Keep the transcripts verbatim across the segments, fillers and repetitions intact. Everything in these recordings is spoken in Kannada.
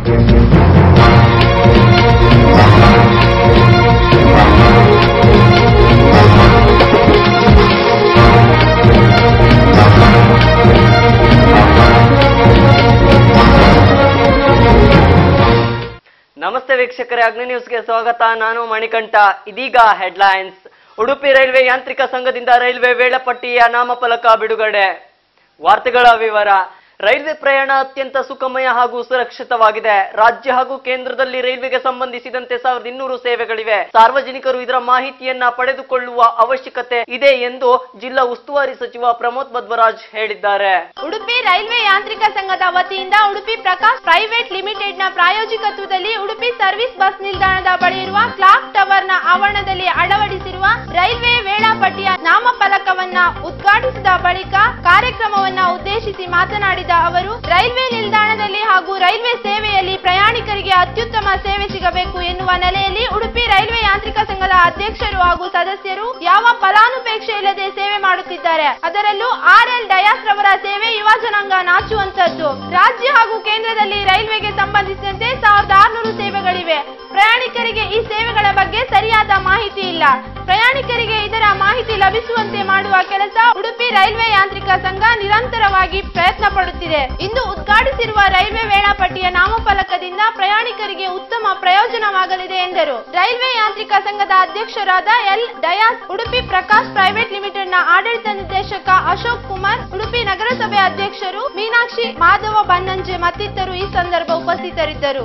ನಮಸ್ತೆ ವೀಕ್ಷಕರೇ, ಅಗ್ನಿ ನ್ಯೂಸ್ಗೆ ಸ್ವಾಗತ. ನಾನು ಮಣಿಕಂಠ. ಇದೀಗ ಹೆಡ್ಲೈನ್ಸ್. ಉಡುಪಿ ರೈಲ್ವೆ ಯಾಂತ್ರಿಕ ಸಂಘದಿಂದ ರೈಲ್ವೆ ವೇಳಾಪಟ್ಟಿಯ ನಾಮಫಲಕ ಬಿಡುಗಡೆ. ವಾರ್ತೆಗಳ ವಿವರ. ರೈಲ್ವೆ ಪ್ರಯಾಣ ಅತ್ಯಂತ ಸುಖಮಯ ಹಾಗೂ ಸುರಕ್ಷಿತವಾಗಿದೆ. ರಾಜ್ಯ ಹಾಗೂ ಕೇಂದ್ರದಲ್ಲಿ ರೈಲ್ವೆಗೆ ಸಂಬಂಧಿಸಿದಂತೆ ಸಾವಿರದ ಇನ್ನೂರು ಸೇವೆಗಳಿವೆ. ಸಾರ್ವಜನಿಕರು ಇದರ ಮಾಹಿತಿಯನ್ನ ಪಡೆದುಕೊಳ್ಳುವ ಅವಶ್ಯಕತೆ ಇದೆ ಎಂದು ಜಿಲ್ಲಾ ಉಸ್ತುವಾರಿ ಸಚಿವ ಪ್ರಮೋದ್ ಮಧ್ವರಾಜ್ ಹೇಳಿದ್ದಾರೆ. ಉಡುಪಿ ರೈಲ್ವೆ ಯಾಂತ್ರಿಕ ಸಂಘದ ವತಿಯಿಂದ ಉಡುಪಿ ಪ್ರಕಾಶ್ ಪ್ರೈವೇಟ್ ಲಿಮಿಟೆಡ್ ನ ಪ್ರಾಯೋಜಕತ್ವದಲ್ಲಿ ಉಡುಪಿ ಸರ್ವಿಸ್ ಬಸ್ ನಿಲ್ದಾಣದ ಬಳಿ ಇರುವ ಕ್ಲಾಕ್ ಟವರ್ ನ ಆವರಣದಲ್ಲಿ ಅಳವಡಿಸಿರುವ ರೈಲ್ವೆ ವೇಳಾಪಟ್ಟಿಯ ನಾಮಫಲಕವನ್ನ ಉದ್ಘಾಟಿಸಿದ ಬಳಿಕ ಕಾರ್ಯಕ್ರಮವನ್ನ ಉದ್ದೇಶಿಸಿ ಮಾತನಾಡಿದ ಅವರು, ರೈಲ್ವೆ ನಿಲ್ದಾಣದಲ್ಲಿ ಹಾಗೂ ರೈಲ್ವೆ ಸೇವೆಯಲ್ಲಿ ಪ್ರಯಾಣಿಕರಿಗೆ ಅತ್ಯುತ್ತಮ ಸೇವೆ ಸಿಗಬೇಕು ಎನ್ನುವ ನೆಲೆಯಲ್ಲಿ ಉಡುಪಿ ರೈಲ್ವೆ ಯಾಂತ್ರಿಕ ಸಂಘದ ಅಧ್ಯಕ್ಷರು ಹಾಗೂ ಸದಸ್ಯರು ಯಾವ ಫಲಾನುಪೇಕ್ಷೆ ಇಲ್ಲದೆ ಸೇವೆ ಮಾಡುತ್ತಿದ್ದಾರೆ. ಅದರಲ್ಲೂ ಆರ್ ಎಲ್ ಡಯಾಸ್ ರವರ ಸೇವೆ ಯುವ ಜನಾಂಗ ನಾಚುವಂತದ್ದು. ರಾಜ್ಯ ಹಾಗೂ ಕೇಂದ್ರದಲ್ಲಿ ರೈಲ್ವೆಗೆ ಸಂಬಂಧಿಸಿದಂತೆ ಸಾವಿರದ ಆರುನೂರು ಸೇವೆಗಳಿವೆ. ಪ್ರಯಾಣಿಕರಿಗೆ ಈ ಸೇವೆಗಳ ಬಗ್ಗೆ ಸರಿಯಾದ ಮಾಹಿತಿ ಇಲ್ಲ. ಪ್ರಯಾಣಿಕರಿಗೆ ಇದರ ಮಾಹಿತಿ ಲಭಿಸುವಂತೆ ಮಾಡುವ ಕೆಲಸ ಉಡುಪಿ ರೈಲ್ವೆ ಯಾಂತ್ರಿಕ ಸಂಘ ನಿರಂತರವಾಗಿ ಪ್ರಯತ್ನ ಪಡುತ್ತಿದೆ. ಇಂದು ಉದ್ಘಾಟಿಸಿರುವ ರೈಲ್ವೆ ವೇಳಾಪಟ್ಟಿಯ ನಾಮಫಲಕದಿಂದ ಪ್ರಯಾಣಿಕರಿಗೆ ಉತ್ತಮ ಪ್ರಯೋಜನವಾಗಲಿದೆ ಎಂದರು. ರೈಲ್ವೆ ಯಾಂತ್ರಿಕ ಸಂಘದ ಅಧ್ಯಕ್ಷರಾದ L Dias, Udupi Prakash private limited ನ ಆಡಳಿತ ನಿರ್ದೇಶಕ ಅಶೋಕ್ ಕುಮಾರ್, ಉಡುಪಿ ನಗರಸಭೆ ಅಧ್ಯಕ್ಷರು ಮೀನಾಕ್ಷಿ, ಮಾಧವ ಬನ್ನಂಜೆ ಮತ್ತಿತರರು ಈ ಸಂದರ್ಭ ಉಪಸ್ಥಿತರಿದ್ದರು.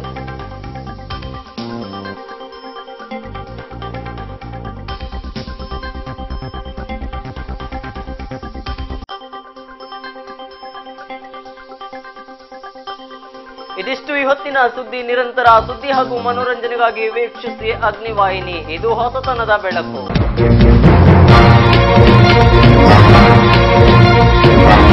ಇದಿಷ್ಟು ಈ ಹೊತ್ತಿನ ಸುದ್ದಿ. ನಿರಂತರ ಸುದ್ದಿ ಹಾಗೂ ಮನೋರಂಜನೆಗಾಗಿ ವೀಕ್ಷಿಸಿ ಅಗ್ನಿವಾಹಿನಿ. ಇದು ಹೊಸತನದ ಬೆಳಕು.